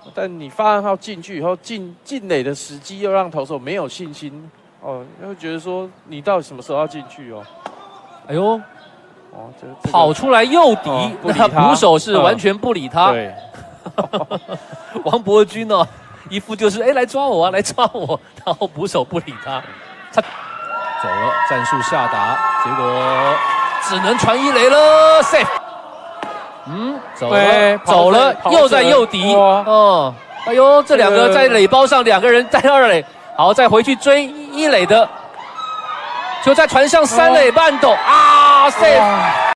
但你发暗号进去以后，进垒的时机又让投手没有信心哦，会觉得说你到底什么时候要进去哦？ 哎呦， 哦， 跑出来诱敌，那捕手是完全不理他。 对， 王伯钧哦，一副就是来抓我啊，来抓我，然后捕手不理他，他走了，战术下达，结果只能传一垒了 ，safe。走了，又在诱敌哦。哎呦，这两个在垒包上，两个人在二垒，好，再回去追一垒的，就在传向三垒半斗啊 ，safe。